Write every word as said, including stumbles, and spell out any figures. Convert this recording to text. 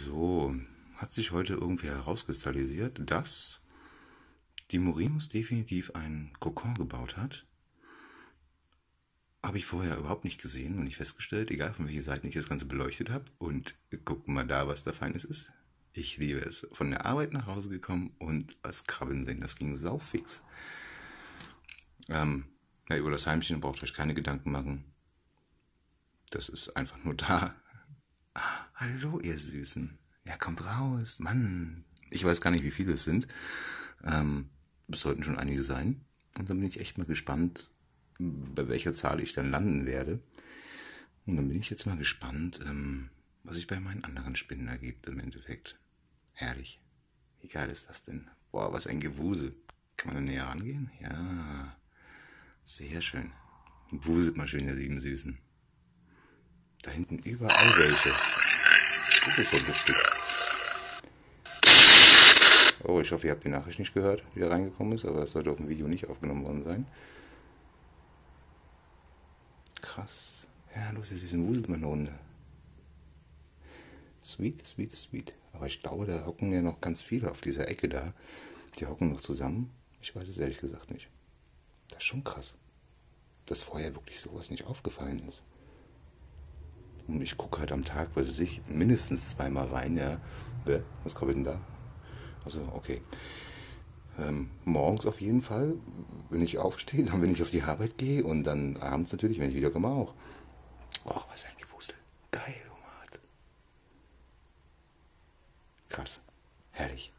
So, hat sich heute irgendwie herauskristallisiert, dass die Morinos definitiv einen Kokon gebaut hat. Habe ich vorher überhaupt nicht gesehen und nicht festgestellt, egal von welcher Seite ich das Ganze beleuchtet habe. Und guck mal da, was da Feines ist. Ich liebe es. Von der Arbeit nach Hause gekommen und was krabbeln sehen. Das ging saufix. Ähm, ja, über das Heimchen braucht ihr euch keine Gedanken machen. Das ist einfach nur da. Ah, hallo, ihr Süßen. Ja, kommt raus. Mann. Ich weiß gar nicht, wie viele es sind. Ähm, es sollten schon einige sein. Und dann bin ich echt mal gespannt, bei welcher Zahl ich dann landen werde. Und dann bin ich jetzt mal gespannt, ähm, was sich bei meinen anderen Spinnen ergibt im Endeffekt. Herrlich. Wie geil ist das denn? Boah, was ein Gewusel. Kann man da näher rangehen? Ja. Sehr schön. Wuselt mal schön, ihr lieben Süßen. Da hinten überall welche. Das ist so lustig. Oh, ich hoffe, ihr habt die Nachricht nicht gehört, die da reingekommen ist, aber das sollte auf dem Video nicht aufgenommen worden sein. Krass. Ja, los, ihr Süßen, wuselt mal eine Runde. Sweet, sweet, sweet. Aber ich glaube, da hocken ja noch ganz viele auf dieser Ecke da. Die hocken noch zusammen. Ich weiß es ehrlich gesagt nicht. Das ist schon krass, dass vorher wirklich sowas nicht aufgefallen ist. Und ich gucke halt am Tag, weiß ich nicht, mindestens zweimal rein, ja. Was kommt denn da? Also, okay. Ähm, morgens auf jeden Fall, wenn ich aufstehe, dann wenn ich auf die Arbeit gehe und dann abends natürlich, wenn ich wiederkomme auch. Ach, was ein Gewusel. Geil, Omat. Krass. Herrlich.